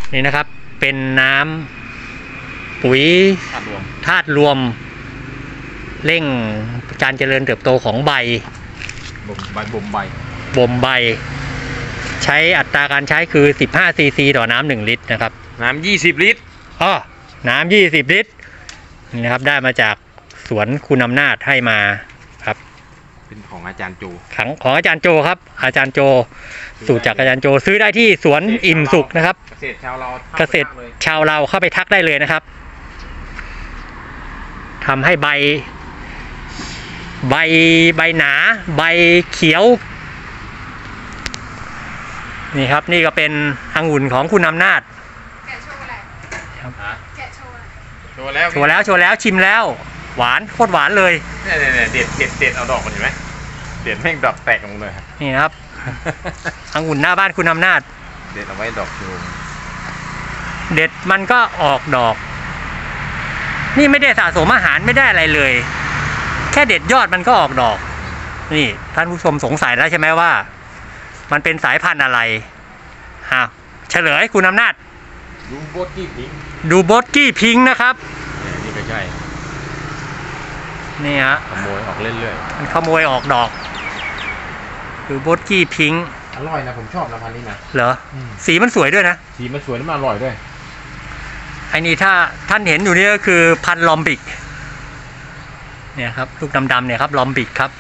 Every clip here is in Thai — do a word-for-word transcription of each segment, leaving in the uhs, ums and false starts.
นี่นะครับเป็นน้ำปุ๋ยธาตุรวมธาตุรวมเร่งการเจริญเติบโตของใบบ่มใบบ่มใบบ่มใบใช้อัตราการใช้คือสิบห้าซีซีต่อน้ำหนึ่งลิตรนะครับน้ำยี่สิบลิตรอ๋อน้ำยี่สิบลิตรนี่นะครับได้มาจากสวนคุณอำนาจให้มาครับเป็นของอาจารย์โจขังของอาจารย์โจครับอาจารย์โจสูตรจากอาจารย์โจซื้อได้ที่สวนอิ่มสุขนะครับเกษตรชาวเราเกษตรชาวเราเข้าไปทักได้เลยนะครับทำให้ใบใบใบหนาใบเขียวนี่ครับนี่ก็เป็นองุ่นของคุณอำนาจแกะโชว์อะไรครับแกะโชว์อะไรโชว์แล้วโชว์แล้วโชว์แล้วชิมแล้วหวานโคตรหวานเลยเนี่ยเนี่ยเด็ดเด็ดเด็ดเอาดอกมันเห็นไหมเด็ดแม่งดอกแตกลงเลยนี่นะครับองุ่นหน้าบ้านคุณอำนาจเด็ดเอาไว้ดอกชูเด็ดมันก็ออกดอกนี่ไม่ได้สะสมอาหารไม่ได้อะไรเลยแค่เด็ดยอดมันก็ออกดอกนี่ท่านผู้ชมสงสัยแล้วใช่ไหมว่ามันเป็นสายพันธุ์อะไรฮะเฉลยคุณอำนาจดูโบสกี้พิงดูโบสกี้พิงนะครับนี่ไม่ใช่นี่ฮะขโมยออกเรื่อยๆมันขโมยออกดอกดูโบสกี้พิงอร่อยนะผมชอบนะพันนี้นะเหรอสีมันสวยด้วยนะสีมันสวยแล้วมันอร่อยด้วยไอ้นี่ถ้าท่านเห็นอยู่นี่ก็คือพันธุ์ลอมบิกเนี่ยครับลูกดำๆเนี่ยครับลอมบิกครับ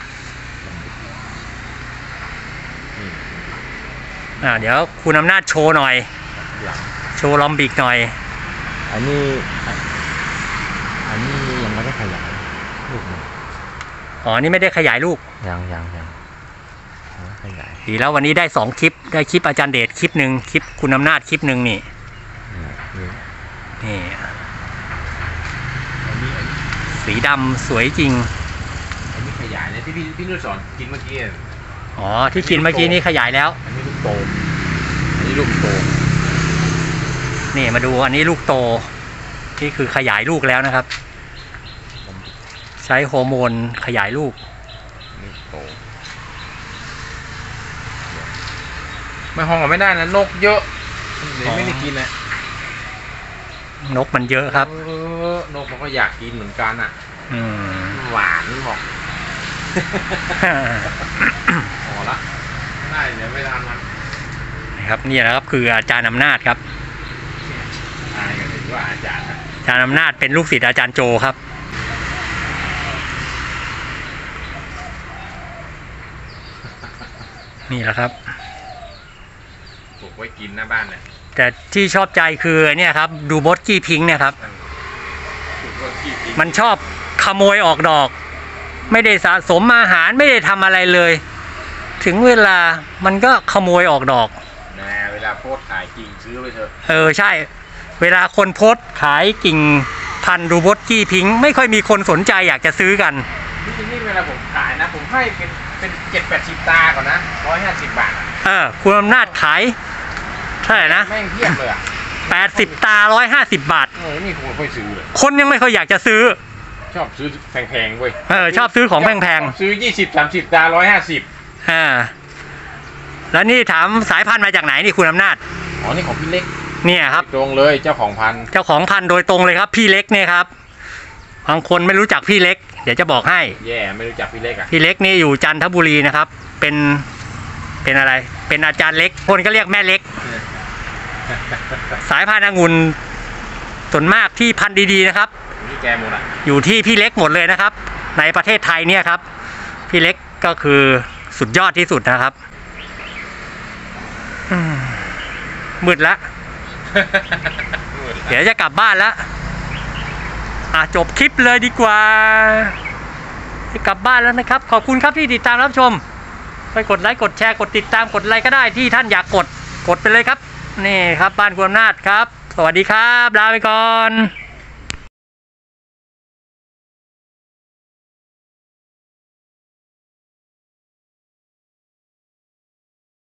อ่าเดี๋ยวคุณอำนาจโชว์หน่อยโชว์ลอมบิกหน่อยอันนี้อันนี้ยังไม่ได้ขยายลูกอ๋อนี่ไม่ได้ขยายลูกยังยังยังขยายดีแล้ววันนี้ได้สองคลิปได้คลิปอาจารย์เดชคลิปหนึ่งคลิปคุณอำนาจคลิปหนึ่งนี่นี่สีดำสวยจริงอันนี้ขยายนะที่พี่พี่นุ่นสอนกินเมื่อกี้อ๋อที่กินเมื่อกี้นี้ขยายแล้วอันนี้ลูกโตอันนี้ลูกโตนี่มาดูอันนี้ลูกโตที่คือขยายลูกแล้วนะครับใช้ฮอร์โมนขยายลูกลูกโตไม่ห้องก็ไม่ได้นะนกเยอะเดี๋ยวไม่ได้กินนะนกมันเยอะครับเออนกมันก็อยากกินเหมือนกันอ่ะอืมหวานบอกพอละได้เดี๋ยวไม่ทานมันนะครับนี่นะครับคืออาจารย์อำนาจครับอายกันถึงว่าอาจารย์อาจารย์อำนาจเป็นลูกศิษย์อาจารย์โจครับนี่แหละครับปลูกไว้กินหน้าบ้านเนี่ยแต่ที่ชอบใจคือเนี่ยครับดูโบสกี้พิงค์เนี่ยครับมันชอบขโมยออกดอกไม่ได้สะสมอาหารไม่ได้ทำอะไรเลยถึงเวลามันก็ขโมยออกดอกนะเวลาโพสขายกิ่งซื้อไปเถอะเออใช่เวลาคนโพสขายกิ่งพันธุ์ดูโบสกี้พิงค์ไม่ค่อยมีคนสนใจอยากจะซื้อกันที่นี่เวลาผมขายนะผมให้เป็นเป็นเจ็ดแปดสิบตาก่อนนะร้อยห้าสิบบาทเออคุณอำนาจขายเท่าไหร่นะแม่งเทียบเลยอ่ะแปดสิบตาร้อยห้าสิบบาทเออนี่คนไม่ค่อยซื้อเลยคนยังไม่ค่อยอยากจะซื้อชอบซื้อแพงๆเว้ยเออชอบซื้อของแพงๆซื้อยี่สิบสามสิบตาร้อยห้าสิบอ่าแล้วนี่ถามสายพันธุ์มาจากไหนนี่คุณอำนาจอ๋อนี่ของพี่เล็กเนี่ยครับตรงเลยเจ้าของพันธุ์เจ้าของพันธุ์โดยตรงเลยครับพี่เล็กเนี่ยครับบางคนไม่รู้จักพี่เล็กเดี๋ยวจะบอกให้แย่ไม่รู้จักพี่เล็กอ่ะพี่เล็กนี่อยู่จันทบุรีนะครับเป็นเป็นอะไรเป็นอาจารย์เล็กคนก็เรียกแม่เล็กสายพันธุ์องุ่นส่วนมากที่พันธุ์ดีๆนะครับนี่แกหมดอ่ะอยู่ที่พี่เล็กหมดเลยนะครับในประเทศไทยเนี่ยครับพี่เล็กก็คือสุดยอดที่สุดนะครับมืดแล้วเดี๋ยวจะกลับบ้านแล้วอ่ะจบคลิปเลยดีกว่าจะกลับบ้านแล้วนะครับขอบคุณครับที่ติดตามรับชมไปกดไลค์กดแชร์กดติดตามกดอะไรก็ได้ที่ท่านอยากกดกดไปเลยครับนี่ครับบ้านคุณอำนาจครับสวัสดีครับลาไปก่อน